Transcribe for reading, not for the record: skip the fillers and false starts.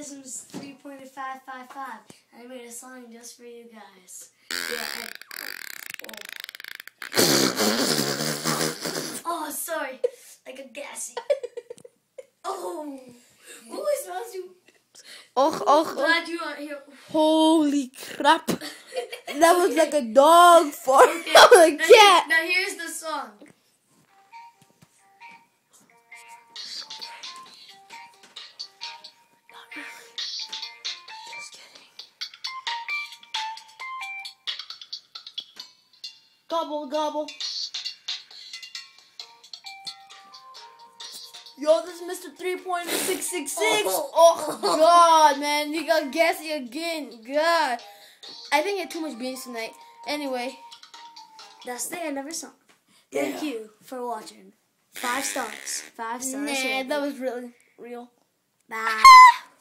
this was 3.555. I made a song just for you guys. Yeah. Oh, sorry. Like a gassy. Oh, it smells you. Glad you aren't here. Holy crap. That was like a dog fart. Okay. That was a cat. Now here's the song. Just kidding. Gobble, gobble. Yo, this is Mr. 3.666. Oh, God, man. He got gassy again. God. I think he had too much beans tonight. Anyway. That's the end of our song. Thank you for watching. 5 stars. 5 stars. Nah, that was really real. Bye.